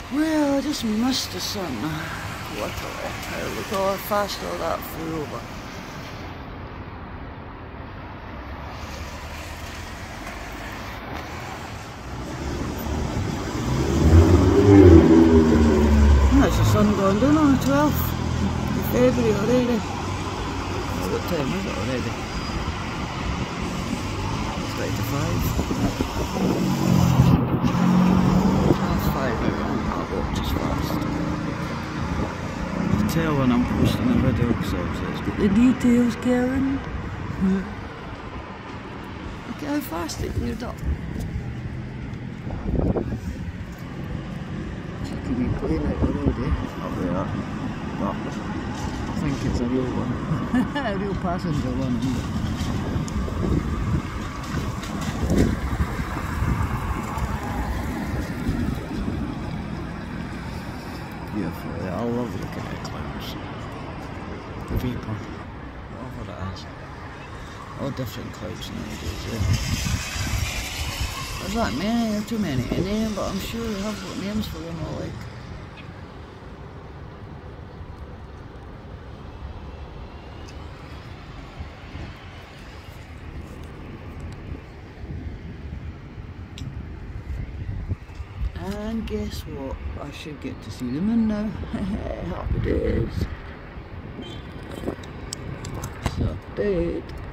Well, I just missed the sun. Literally. Look how fast all that flew over. That's the sun going down on the 12th of February already. Well, what time is it already? 5 everyone. That watch is fast. You can tell when I'm posting a video because obviously it's got the details, Karen. Look at how fast it cleared up. Cheeky wee plane out already. Up there. But I think it's a real one. A real passenger one, isn't it? Beautiful. Yeah, I love looking at clouds. The vapour. Whatever it is. All different clouds nowadays, yeah. There's that many, there are too many to name, but I'm sure they have got names for them all, like. And guess what? I should get to see them in now. Happy days. It's update.